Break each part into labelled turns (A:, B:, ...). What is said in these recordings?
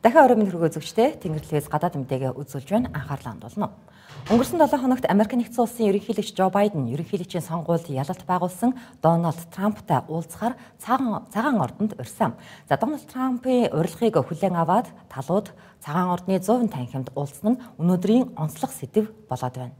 A: Дахин орой минь хүргөө зөвчтэй Тэнгэр телевиз гадаад мэдээгээ үзүүлж байна. Анхаарлаа хандуулна. Өнгөрсөн 7 хоногт Америк нэгдсэн улсын ерөнхийлөгч Жо Байден ерөнхийлөгчийн сонгуульд ялалт байгуулсан Дональд Трамптай уулзахаар цагаан ордонд урьсан. Дональд Трампын урилгыг хүлээн аваад талууд цагаан ордны 100 танхимд уулзсан нь өнөөдрийн онцлог сэдэв болоод байна.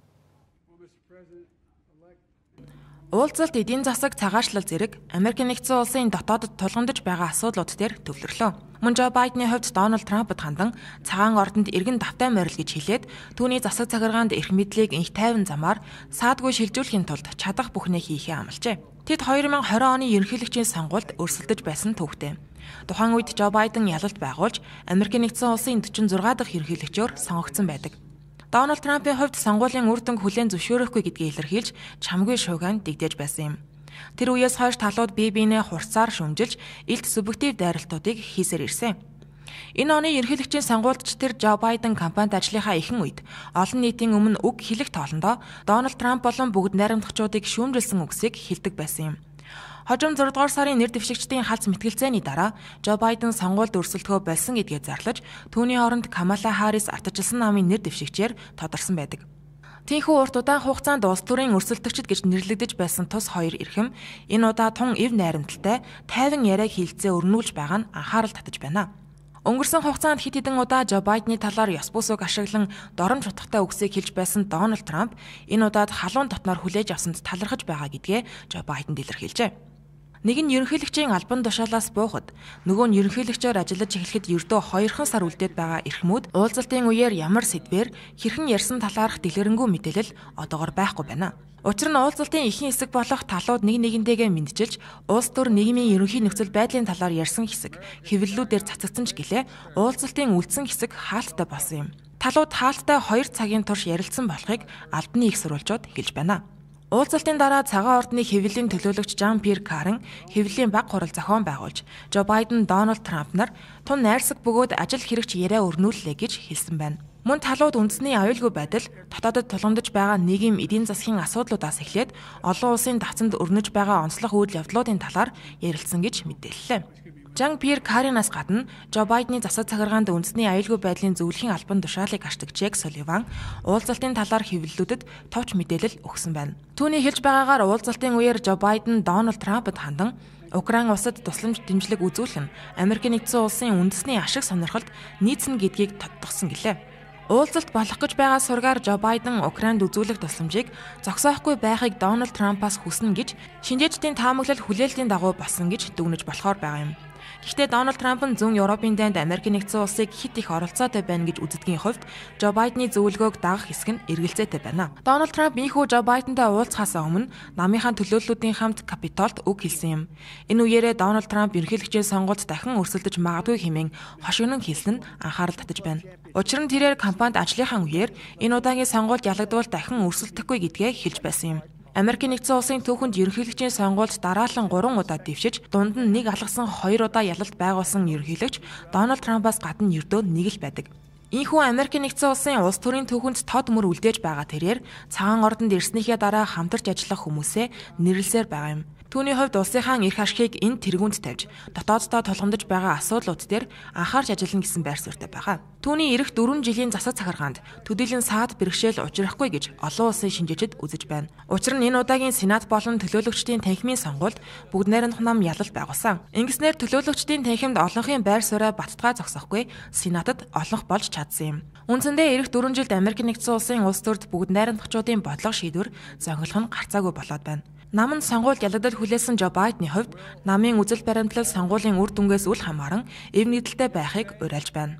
B: Уулзалт эдийн засаг цагаачлал зэрэг Америк нэгдсэн улсын дотоодод тулгамдж байгаа асуудлууд дээр төвлөрлөө. Мөн Жо Байдены хувьд Дональд Трампд хандан цагаан ордонд эргэн давтай морил гэж хэлээд түүний засаг цагиргаанд эрх мэдлийг инх тайван замаар саадгүй шилжүүлэхийн тулд чадах бүхнээ хийхээ амлажээ. Тэд 2020 оны ерөнхийлөгчийн сонгуульд өрсөлдөж байсан төвхтэй. Тухайн үед Жо Байден ялалт байгуулж Америк нэгдсэн улсын 46 дахь ерөнхийлөгчөөр сонгогдсон байдаг. Дональд Трампын хувьд сонгуулийн үр дүнг хүлээн зөвшөөрөхгүй гэдгийг илэрхийлж чамгүй шуугиан дэгдээж байсан юм. Тэр үеэс хойш талууд бие биенээ хурцаар шүмжилж илт субъектив дайралтуудыг хийсээр ирсэн. Энэ оны ерөнхийлөгчийн сонгуульд тэр Жо Байден кампанит ажлынхаа ихэнх үед олон нийтийн өмнө үг хэлэх тоолондоо Дональд Трамп болон бүгд найрамдагчдыг шүүмжилсэн үгсийг хэлдэг байсан юм. Хожим 6 дугаар сарын нэр дэвшигчдийн халз мэтгэлцээний дараа Жо Байден сонгуульд өрсөлдөхөө болсон гэдгээ зарлаж түүний оронд Камала Харрис ардчилсан намын нэр дэвшигчээр тодорсон байдаг. Тийхүү урт удаан хугацаанд улс төрийн өрсөлдөгчд гэж нэрлэгдэж байсан тус хоёр эрхэм энэ удаа тун эв найрамдалтай тайван яриаг хийлцээ өрнүүлж байгаа нь анхаарал татаж байна. Өнгөрсөн хугацаанд хэд хэдэн удаа Жо Байдены талаар ёс бүсүг ашиглан доромж утгатай үгсийг хэлж байсан Дональд Трамп энэ удаад халуун дотноор хүлээж авсанд талархаж байгаа гэдгээ Жо Байденд илэрхийлжээ. Нэг нь ерөнхийлөгчийн албан тушаалаас буухад, нөгөө нь ерөнхийлөгчөөр ажиллаж эхлэхэд ердөө 2 сар үлдээд байгаа эрхмүүд уулзалтын үеэр ямар сэдвээр хэрхэн ярьсан талаарх дэлгэрэнгүй мэдээлэл одоогоор байхгүй байна. Учир нь уулзалтын ихэнх хэсэг болох талууд нэг нэгнтэйгээ мэдчилж, улс төр нийгмийн ерөнхий нөхцөл байдлын талаар ярьсан хэсэг хэвлэлүүдээр цацагдсан ч гэлээ уулзалтын үлдсэн хэсэг хаалттай болсон юм. Талууд хаалттай 2 цагийн турш ярилцсан болохыг албаны их сурвалжууд хэлж байна. Уулзалтын дараа цагаан ордны хэвлэлийн төлөөлөгч Жан-Пьер Карен хэвлэлийн баг хурал зохион байгуулж Жо Байден, Дональд Трамп нар тун найрсаг бөгөөд ажил хэрэгч яриа өрнүүллээ гэж хэлсэн байна. Мөн талууд үндэсний аюулгүй байдал, дотоодод тулгамдж байгаа нийгэм эдийн засгийн асуудлуудаас эхлээд олон улсын давцанд өрнөж байгаа онцлог үйл явдлуудын талаар ярилцсан гэж мэдээллээ. Жан-Пьер Каренаас гадна Жо Байдены засаг цагиргаанд үндэсний аюулгүй байдлын зөвлөхийн албан тушаалыг ашигладаг Джек Сулливан уулзалтын талаар хэвлэлүүдэд товч мэдээлэл өгсөн байна. Түүний хэлж байгаагаар уулзалтын үеэр Жо Байден Дональд Трампд хандан Украин улсад тусламж дэмжлэг үзүүлэх нь Америк нэгдсэн улсын үндэсний ашиг сонирхолд нийцнэ гэдгийг тодтогсон гэлээ. Уулзалт болох гэж байгаа сургаар Жо Байден Украинд үзүүлэх тусламжийг зогсоохгүй байхыг Дональд Трампаас хүснэ гэж шинжээчдийн таамаглал хүлээлтийн дагуу болсон гэж дүгнэж болохоор байгаа юм. Гэхдээ Дональд Трамп нь зүүн Европын дайнд Америк нэгдсэн улсыг хит их оролцоотой байна гэж үздгийн хувьд Жо Байдены зөвлөгөөг дагах хэсэг нь эргэлзээтэй байна. Дональд Трамп ийхүү Жо Байдентай уулзахаас өмнө намынхаа төлөөллүүдийн хамт Капитолд үг хэлсэн юм. Энэ үеэрээ Дональд Трамп ерөнхийлөгчийн сонгуульд дахин өрсөлдөж магадгүй хэмээн хошигнон хэлсэн нь анхаарал татаж байна. Учир нь тэрээр кампанит ажлынхаа үеэр энэ удаагийн сонгуульд ялагдвал дахин өрсөлдөхгүй гэдгээ хэлж байсан юм. Америк нэгдсэн улсын түүхэнд ерөнхийлөгчийн сонгуульд дараалан 3 удаа дэвшиж, дунд нь нэг алгасан 2 удаа ялалт байгуулсан ерөнхийлөгч Дональд Трампаас гадна ердөө нэг л байдаг. Ийхүү Америк нэгдсэн улсын улс төрийн түүхэнд тод мөр үлдээж байгаа тэрээр цагаан ордонд ирснийхээ дараа хамтарч ажиллах хүмүүсээ нэрлсээр байгаа юм. Түүний хувьд улсынхаа эрх ашигыг энэ тэргүүнд тавьж, дотооддоо тулгамдж байгаа асуудлууд дээр анхаарч ажиллана гэсэн байр суурьтай байгаа. Түүний эх 4 жилийн засаг цагиргаанд төдийлөн саад бэрхшээл учрахгүй гэж олон улсын шинжээчид үзэж байна. Учир нь энэ удаагийн Сенат болон төлөөлөгчдийн танхимын сонгуульд бүгд найрамдах нам ялалт байгуулсан. Ингэснээр төлөөлөгчдийн танхимд олонхын байр сууриа баттгаа зогсохгүй Сенатад олонх болж чадсан юм. Үндсэндээ эх 4 жилд Америк нэгдсэн улсын улс төрд бүгд найрамдагчдын бодлого шийдвэр зохиолох нь гарцаагүй болоод байна. Нам нь сонгуульд ялагдал хүлээсэн Жо Байдены хувьд намын үзэл баримтлал сонгуулийн үр дүнгээс үл хамааран эв нийтэлтэй байхыг уриалж байна.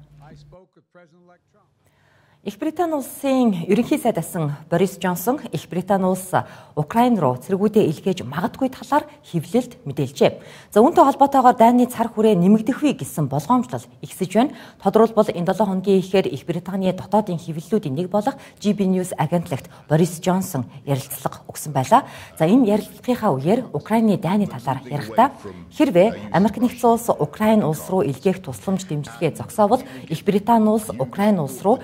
A: Их Британи улсын ерөнхий сайд асан Борис Джонсон Их Британи улс Украин руу цэргүүдээ илгээж магадгүй талаар хэвлэлд мэдээлжээ. За үүнтэй холбоотойгоор дайны цар хүрээ нэмэгдэх вэ гэсэн болгоомжлол ихсэж байна. Тодорхойлбол энэ 7 хоногийн ихээр Их Британий дотоодын хэвлэлүүдийн нэг болох GB News агентлагт Борис Джонсон ярилцлага өгсөн байлаа. За энэ ярилцлагынхаа үеэр Украины дайны талаар ярихдаа хэрвээ Америк нэгдсэн улс Украин улс руу илгээх тусламж дэмжлэгээ зогсоовол Их Британи улс Украин улс руу цэргүүд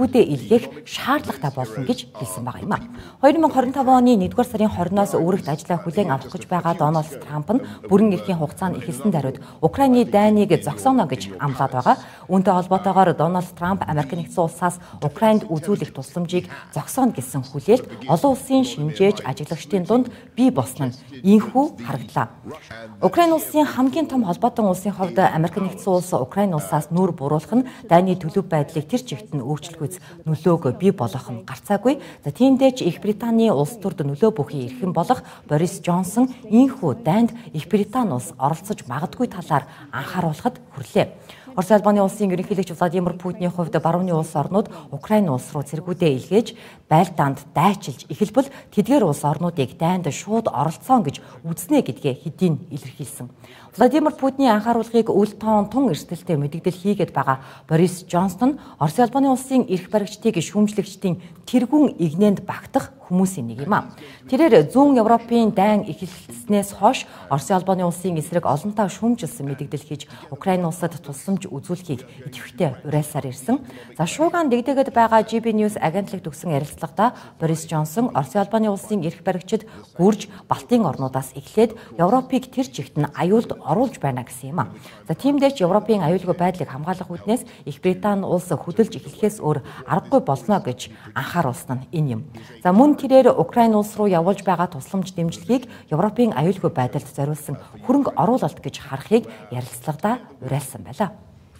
A: цэргүүдээ илгээх шаардлагатай болно гэж хэлсэн байгаа юм а. 2025 оны 1-р сарын 20-наас өөрөгт ажлаа хүлээн авах гэж байгаа Дональд Трамп нь бүрэн эрхийн хугацаанд эхэлсэн даруйд Украины дайныг зогсооно гэж амлаад байгаа. Үүнтэй холбоотойгоор Дональд Трамп Америк нэгдсэн улсаас Украинд үзүүлэх тусламжийг зогсооно гэсэн хүлээлт олон улсын шинжээж ажиглагчдын дунд бий болсон нь ийхүү харагдлаа. Украин улсын хамгийн том холбоотон улсын хувьд Америк нэгдсэн улс Украин улсаас нүүр буруулах нь дайны төлөв байдлыг тэр чигт нь өөрчлөхүйц нөлөөг бий болгох нь гарцаагүй. За тиймдээ ч Их Британий улс төрд нөлөө бүхий эрхэм болох Борис Джонсон ийхүү дайнд Их Британи улс оролцож магадгүй талаар анхааруулахад хүрлээ. Орос Албаны улсын ерөнхийлөгч Владимир Путиний хувьд барууны улс орнууд Украин улс руу цэргүүдээ илгээж байлдаанд дайчилж эхэлбэл тэдгээр улс орнуудыг дайнд шууд оролцоон гэж үзнэ гэдгээ хэдийн илэрхийлсэн. Владимир Путиний анхааруулгыг үл тоон тун эрсдэлтэй мэдэгдэл хийгээд байгаа Борис Джонсон Орос Албаны улсын эрх баригчдыг шүүмжлэгчдийн тэргүүн игнэнд багтах хүмүүсийн нэг юм а. Тэрээр зүүн Европын дайн эхэлснээс хойш Орос Албаны улсын эсрэг олонтаа шүүмжилсэн мэдэгдэл хийж Украин улсад тусламж үзүүлэхийг идэвхтэй уриалсаар ирсэн. За шуугаан дэгдээгээд байгаа GB News агентлаг төгсөн ярилцлагада Борис Джонсон Орос Албаны улсын эрх баригчид гүрж Балтийн орнуудаас эхлээд Европыг тэр чигт нь аюулд оруулж байна гэсэн юм а. За тиймдээ ч Европын аюулгүй байдлыг хамгаалах үүднээс Их Британи улс хөдөлж эхлэхээс өөр аргагүй болно гэж анхааруулсан нь энэ юм. За мөн тэрээр Украин улс руу явуулж байгаа тусламж дэмжлэгийг Европын аюулгүй байдалд зориулсан хөрөнгө оруулалт гэж харахыг ярилцлагадаа уриалсан байлаа.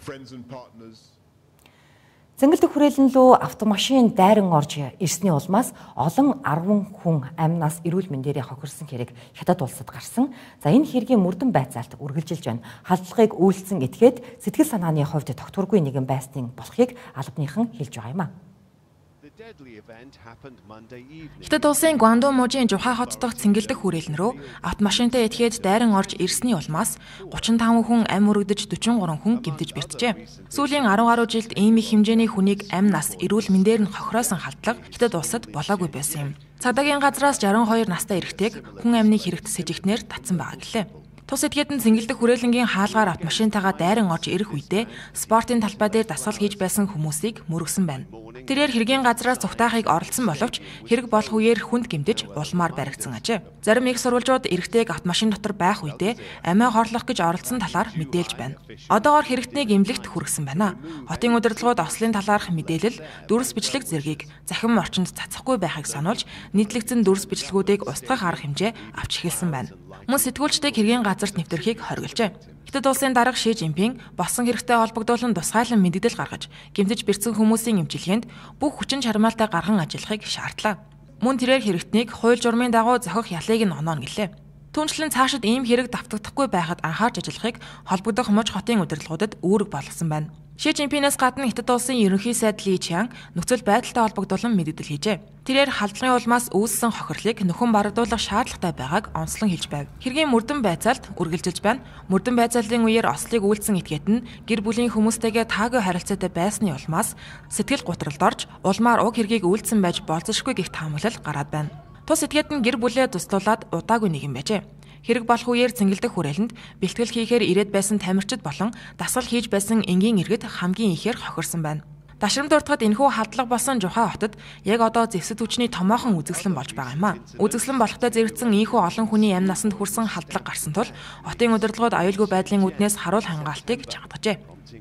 A: Зэнгэлдэх хүрээлэн лөө автомашин дайран орж ирсний улмаас олон 10 хүн амнаас эрүүл мэндээрээ хохирсон хэрэг хятад улсад гарсан. За энэ хэргийн мөрдөн байцаалт үргэлжилж байна. Халдлагыг үйлцсэн этгээд сэтгэл санааны хувьд тогтворгүй нэгэн байсныг болохыг албаныхан хэлж байгаа юм а.
B: Хятад улсын Гуандун мужийн Жухай хот дахь цэнгэлдэх хүрээлэн рүү автомашинтай этгээд дайран орж ирсний улмаас 35 хүн ам өргөдөж 43 хүн гэмтэж бэртжээ. Сүүлийн 10 гаруй жилд ийм их хэмжээний хүнийг ам нас эрүүл мэндээр нь хохироосон халдлага Хятад улсад болоогүй байсан юм. Цагдаагийн газраас 62 настай эрэгтэйг хүн амны хэрэгт сэжигтнээр татсан байгаа гэлээ. Тус этгээд нь цэнгэлдэх хүрээлэнгийн хаалгаар автомашинтайгаа дайран орж ирэх үедээ спортын талбай дээр дасгал хийж байсан хүмүүсийг мөргсөн байна. Тэрээр хэргийн газраас цугтаахыг оролцсон боловч хэрэг болох үеэр хүнд гэмтэж улмаар баригдсан ажээ. Зарим их сурвалжууд эрэгтэйг автомашин дотор байх үедээ амиа хорлох гэж оролцсон талаар мэдээлж байна. Одоогоор хэрэгтнийг эмнэлэгт хүргэсэн байна. Хотын удирдлагууд ослын талаарх мэдээлэл, дүрс бичлэг зэргийг захин орчинд цацахгүй байхыг сануулж нийтлэгдсэн дүрс бичлэгүүдийг устгах арга хэмжээ авч эхэлсэн байна. Мөн сэтгүүлчдийг хэргийн газарт нэвтрэхийг хоригложээ. Хятад улсын дарга Ши Жинпинг босон хэрэгтэй холбогдуулан тусгайлан мэдээлэл гаргаж гэмтэж бэрцсэн хүмүүсийн эмчилгээнд бүх хүчин чармаалтай гарган ажиллахыг шаардлаа. Мөн тэрээр хэрэгтнийг хууль журмын дагуу зохих ялыг нь онооно гэлээ. Түүнчлэн цаашид ийм хэрэг давтагдахгүй байхад анхаарч ажиллахыг холбогдох муж хотын удирдлагуудад үүрэг болгосон байна. Ши Жинпингээс гадна Хятад улсын ерөнхий сайд Ли Чан нөхцөл байдалтай холбогдуулан мэдээлэл хийжээ. Тэрээр халдлагын улмаас үүссэн хохирлыг нөхөн барагдуулах шаардлагатай байгааг онцлон хэлж байв. Хэргийн мөрдөн байцаалт үргэлжилж байна. Мөрдөн байцаалын үеэр ослыг үйлдсэн этгээд нь гэр бүлийн хүмүүстэйгээ таагүй харилцаатай байсны улмаас сэтгэл гутралд орж улмаар уг хэргийг үйлдсэн байж болзошгүй гэх таамаглал гараад байна. Тус этгээд нь гэр бүлээ туслуулаад удаагүй нэгэн байжээ. Хэрэг болох үеэр цэнгэлдэх хүрээлэнд бэлтгэл хийхээр ирээд байсан тамирчид болон дасгал хийж байсан энгийн иргэд хамгийн ихээр хохирсон байна. Дашрамд уртахад энэхүү халдлага болсон Жухай хотод яг одоо зэвсэг түвшний томоохон үзэсгэлэн болж байгаа юм а. Үзэсгэлэн болохтой зэрэгцсэн ийхүү олон хүний амь насанд хүрсэн халдлага гарсан тул хотын удирдлагууд аюулгүй байдлын үүднээс харуул хангаалтыг чангажээ.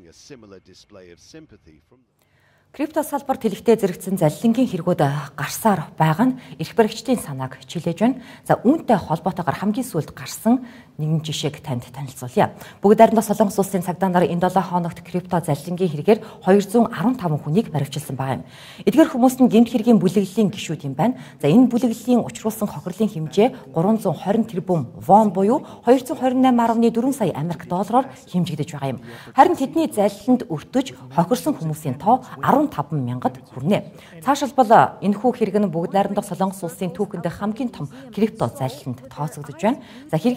A: Крипто салбарт хэлэхдээ зэрэгцсэн залилангийн хэрэгүүд гарсаар байгаа нь эрх баригчдын санааг чилээж байна. За үүнтэй холбоотойгоор хамгийн сүүлд гарсан нэгэн жишээг танд танилцуулъя. Бүгд найрамдах Солонгос улсын цагдаа нар энэ 7 хоногт крипто залилангийн хэрэгээр 215 хүнийг баривчилсан байгаа юм. Эдгээр хүмүүс нь гэмт хэргийн бүлэглэлийн гишүүд юм байна. За энэ бүлэглэлийн учруулсан хохирлын хэмжээ 320 тэрбум вон буюу 228.4 сая Америк доллараар хэмжигдэж байгаа юм. Харин тэдний залиланд өртөж хохирсон хүмүүсийн тоо 15 мянгад хүрнэ. Цаашилбал энэхүү хэрэг нь бүгд найрамдах Солонгос улсын түүхэнд хамгийн том крипто залиланд тооцогдож байна. За хэргийн талаар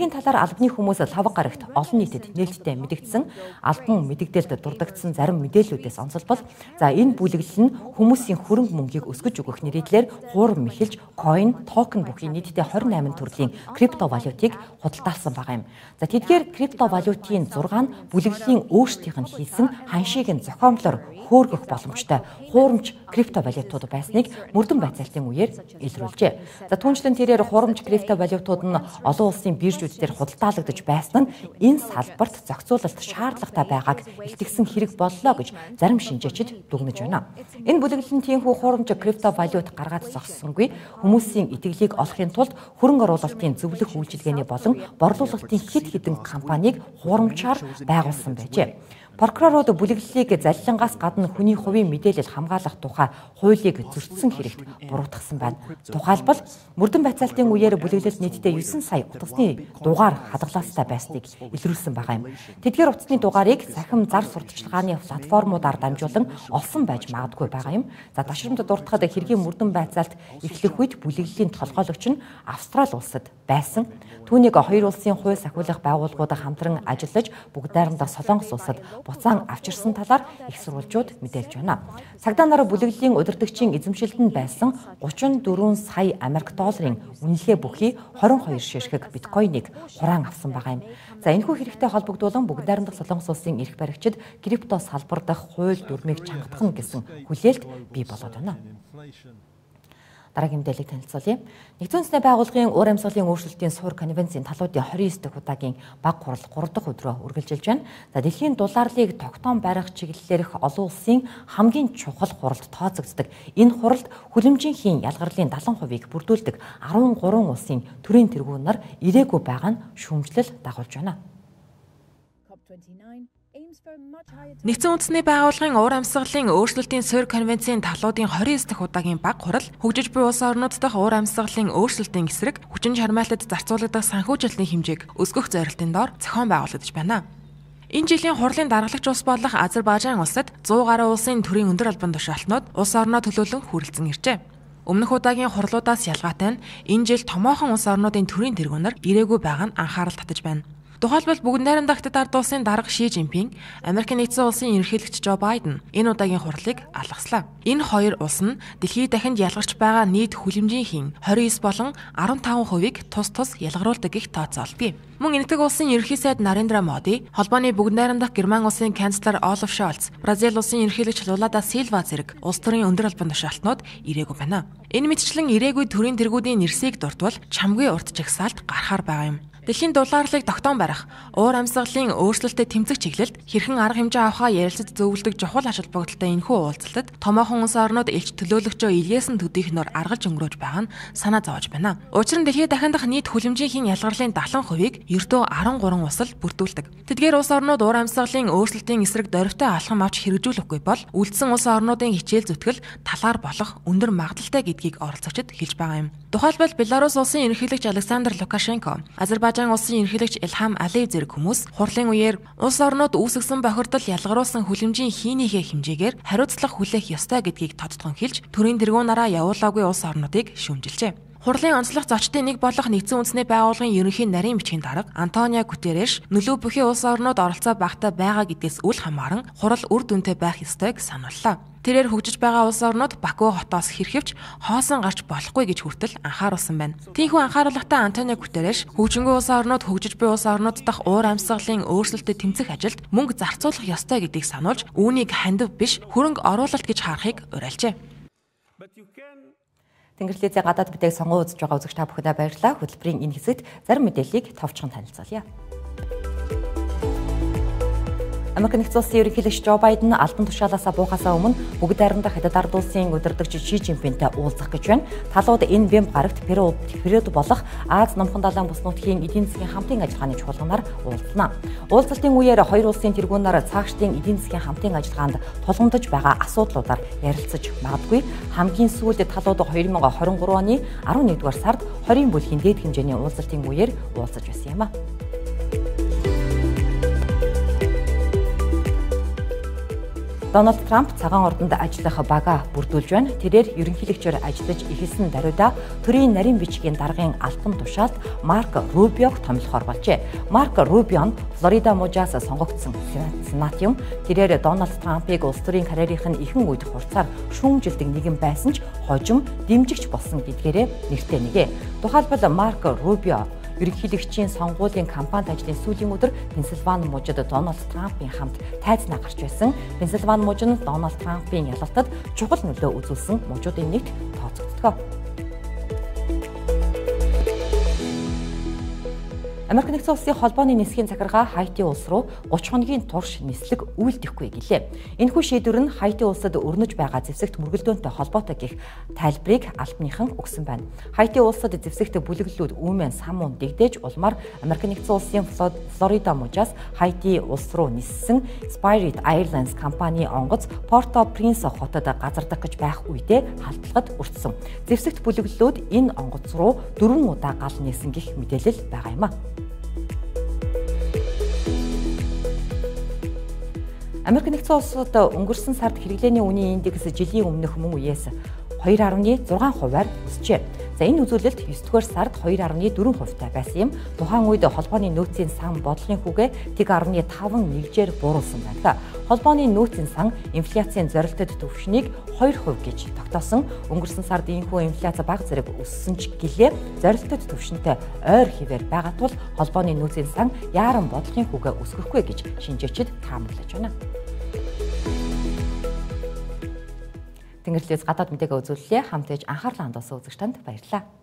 A: албаны хүмүүс лав гарагт олон нийтэд нээлттэй мэдэгдсэн албан мэдэгдэлд дурддагдсан зарим мэдээллүүдээс онцлбол энэ бүлэглэл нь хүмүүсийн хөрөнгө мөнгийг өсгөж өгөх нэрийдлээр хуурам мэхэлж coin, токен бүхий нийтдээ 28 төрлийн криптовалютыг худалдаалсан байгаа юм. Тэдгээр криптовалютын 6 нь бүлэглэлийн өөрсдийнх нь хийсэн ханшийг нь зохиомлоор хөөргөх боломжтой хуурамч криптовалютууд байсныг мөрдөн байцаалтын үеэр илрүүлжээ. Түүнчлэн тэрээр хуурамч криптовалютууд нь олон улсын биржүүд дээр худалдаалагдаж байсан нь энэ салбарт зохицуулалт шаардлагатай байгааг илтгэсэн хэрэг боллоо гэж зарим шинжээчид дүгнэж байна. Энэ бүлэглэл нь тиймхүү хуурамч криптовалют гаргаад зогссонгүй хүмүүсийн итгэлийг олохын тулд хөрөнгө оруулалтын зөвлөх үйлчилгээний болон борлуулалтын хэд хэдэн компанийг хуурамчаар байгуулсан байжээ. Прокурорууд бүлэглэлийг залилангаас гадна хүний хувийн мэдээлэл хамгаалах тухай хуулийг зөрчсөн хэрэгт буруутгасан байна. Тухайлбал мөрдөн байцаалтын үеэр бүлэглэл нийтдээ 9 сая утасны дугаар хадгалаастай байсныг илрүүлсэн байгаа юм. Тэдгээр утасны дугаарыг цахим зар сурталчилгааны платформудаар дамжуулан олсон байж магадгүй байгаа юм. Дашрамд дуртахад хэргийн мөрдөн байцаалт эхлэх үед бүлэглэлийн толгойлогч нь Австрали улсад байсан. Түүнийг хоёр улсын хууль сахиулах байгууллагууд хамтран ажиллаж бүгд найрамдах Солонгос улсад буцаан авчирсан талаар их сурвалжууд мэдээлж байна. Цагдаа нар бүлэглэлийн удирдагчийн эзэмшилтэнд байсан 34 сая Америк долларын үнэлгээ бүхий 22 ширхэг биткойныг хураан авсан байгаа юм. Энэхүү хэрэгтэй холбогдуулан бүгд найрамдах Солонгос улсын эрх баригчид крипто салбар дахь хууль дүрмийг чангадах гэсэн хүлээлт бий болоод байна. Дараагийн мэдээллийг танилцуулъя. Нэгдсэн үндэсний байгууллагын уур амьсгалын өөрчлөлтийн суур конвенцийн талуудын 29 дахь удаагийн баг хурал 3 дахь өдрөө үргэлжилж байна. Дэлхийн дулаарлыг тогтоом барих чиглэлээрх олон улсын хамгийн чухал хуралд тооцогддог. Энэ хуралд хүлэмжийн ялгарлын 70%-ийг бүрдүүлдэг 13 улсын төрийн тэргүүнээр ирээгүй байгаа нь шүүмжлэл дагуулж байна.
B: Нэгдсэн үндэсний байгууллагын уур амьсгалын өөрчлөлтийн суурь конвенцийн талуудын 29 дахь удаагийн баг хурал хөгжиж буй улс орнууд дахь уур амьсгалын өөрчлөлтийн эсрэг хүчин чармайлтад зарцуулагдах санхүүжилтийн хэмжээг өсгөх зорилтын доор зохион байгуулагдаж байна. Энэ жилийн хурлын даргалагч улс болох Азербайжан улсад 100 гаруй улсын төрийн өндөр албан тушаалтнууд улс орноо төлөөлөн хүрэлцэн иржээ. Өмнөх удаагийн хурлуудаас ялгаатай нь энэ жил томоохон улс орнуудын төрийн тэргүүнээр ирээгүй байгаа нь анхаарал татаж байна. Тухайлбал бүгд найрамдах Ард улсын дарга Ши Жинпинг, Америкийн нэгдсэн улсын ерөнхийлөгч Жо Байден энэ удаагийн хурлыг алгаслаа. Энэ хоёр улс нь дэлхийд дахинд ялгарч байгаа нийт хүлэмжийн 29 болон 15%-ийг тус ялгаруулдаг гэх тооцоолдгийг. Мөн Энэтхэг улсын ерөнхий сайд Нарендра Моди, холбооны бүгд найрамдах Герман улсын канцлер Олаф Шольц, Бразил улсын ерөнхийлөгч Лула да Силва зэрэг улс төрийн өндөр албан тушаалтнууд ирээгүй байна. Энэ мэтчлэн ирээгүй төрийн тэргүүдийн нэрсийг дурдвал чамгүй урт жагсаалт гарахаар байгаа юм. Дэлхийн дулаарлыг тогтоон барих, уур амьсгалын өөрчлөлтөд тэмцэх чиглэлд хэрхэн арга хэмжээ авахаа ярилцаж зөвлөдөг чухал ач холбогдолтой энэхүү уулзалтад томоохон улс орнууд элч төлөөлөгчөө илгээсэн төдийхнөр аргалж өнгөрөөж байгаа нь санаа зовж байна. Учир нь дэлхийд дахиндах нийт хүлэмжийн ялгарлын 70%-ийг ердөө 13 улс л бүрдүүлдэг. Тэдгээр улс орнууд уур амьсгалын өөрчлөлтийн эсрэг дорвитой алхам авч хэрэгжүүлэхгүй бол үлдсэн улс орнуудын хичээл зүтгэл талаар болох өндөр магадaltaй гэдгийг оролцогчид хэлж байгаа юм. Тухайлбал Беларусь улсын ерөнхийлөгч Александр Лукашенко, Азербайжан улсын ерөнхийлөгч Илхам Алиев зэрэг хүмүүс хурлын үеэр улс орнууд үүсгэсэн бохирдол ялгаруулсан хүлэмжийн хийнийхээ хэмжээгээр хариуцлага хүлээх ёстой гэдгийг тодтогон хэлж төрийн тэргүүнаараа явуулаагүй улс орнуудыг шүүмжилжээ. Хурлын онцлог зочдын нэг болох Нэгдсэн үндэсний байгууллагын ерөнхий нарийн бичгийн дарга Антонио Гутерреш нөлөө бүхий улс орнууд оролцоо багтаа байгаа гэдгээс үл хамааран хурал үр дүнтэй байх ёстойг санууллаа. Тэрээр хөгжиж байгаа улс орнууд Баку хотоос хэрхэвч хоосон гарч болохгүй гэж хүртэл анхааруулсан байна. Тийхүү анхааруулгатай Антонио Гутерреш хөгжингүй улс орнууд хөгжиж буй улс орнууд дахь уур амьсгалын өөрчлөлтөд тэмцэх ажилд мөнгө зарцуулах ёстой гэдгийг сануулж үүнийг хандив биш хөрөнгө оруулалт гэж харахыг уриалжээ.
A: Тэнгэрлэгзээ гадаад битээг сонгон үзэж байгаа үзэгч та бүхэндээ баярлалаа. Хөтөлбөрийн энэ хэсэгт зарим мэдээллийг товчхон танилцуулъя. Америк нэгдсэн улсын ерөнхийлөгч Жо Байден албан тушаалаасаа буухаасаа өмнө бүгд найрамдах Ард улсын удирдагч Ши Жинпинтэй уулзах гэж байна. Талууд энэ бямб гарагт Перуд болох Аз номхон далайн бүс нутгийн эдийн засгийн хамтын ажиллагааны чуулганаар уулзлаа. Уулзалтын үеэр хоёр улсын тэргүүнээр цаашдын эдийн засгийн хамтын ажиллагаанд тулгамдж байгаа асуудлуудаар ярилцаж магадгүй. Хамгийн сүүлд талууд 2023 оны 11-р сард 20 бүлгийн дээд хэмжээний уулзалтын үеэр уулзаж байсан юм а. Дональд Трамп цагаан ордонд ажиллах бага бүрдүүлж байна. Тэрээр ерөнхийлөгчөөр ажиллаж эхэлсэн даруйда төрийн нарийн бичгийн даргын албан тушаалд Марк Рубиог томилохоор болжээ. Марк Рубио нь Флорида мужаас сонгогдсон сенат юм. Тэрээр Дональд Трампыг улс төрийн карьерийнх нь ихэнх үед хурцаар шүүмжилдэг нэгэн байсан ч хожим дэмжигч болсон гэдгээрээ нэртэй нэгэ. Тухайлбал Марк Рубио ерөнхийлөгчийн сонгуулийн кампанит ажлын сүүлийн өдөр Пенсильвани мужид Дональд Трампын хамт тайзнаа гарч байсан. Пенсильвани муж нь Дональд Трампын ялалтад чухал нөлөө үзүүлсэн мужуудын нэгт тооцогддог. Америк нэгдсэн улсын холбооны нисхийн захиргаа Хайти улс руу 30 хоногийн турш нислэг үйлдэхгүй гэлээ. Энэхүү шийдвэр нь Хайти улсад өрнөж байгаа зэвсэгт мөргөлдөөнтэй холбоотой гэх тайлбарыг албаныхан өгсөн байна. Хайти улсад зэвсэгт бүлэглэлүүд үүмэн самуун дэгдээж улмаар Америк нэгдсэн улсын Флорида мужаас Хайти улс руу ниссэн Spirit Airlines компани онгоц Порто-Принс хотод газардах гэж байх үедээ халдлагад өртсөн. Зэвсэгт бүлэглэлүүд энэ онгоц руу 4 удаа гал нээсэн гэх мэдээлэл байгаа юм а. Америк нэгдсэн улсад өнгөрсөн сард хэрэглээний үнийн индекс жилийн өмнөх мөн үеэс 2.6%-аар өсжээ. За энэ үзүүлэлт 9-р сард 2.4%-тай байсан юм. Тухайн үед холбооны нөөцийн сан бодлогын хүүгээ 1.5-1-жээр бууруулсан байна. Холбооны нөөцийн сан инфляцийн зорилттой түвшнийг 2% гэж тогтоосон. Өнгөрсөн сард ийхүү инфляци бага зэрэг өссөн ч гэлээ зорилттой түвшинтэй ойр хэвээр байгаа тул холбооны нөөцийн сан яаран бодлогын хүүгээ өсгөхгүй гэж шинжээчид таамаглаж байна. Тэнгэрлэгээс гадаад мэдээгээ үзүүллээ. Хамт ээж анхаарлаа хандуулсан үзэгч танд баярлалаа.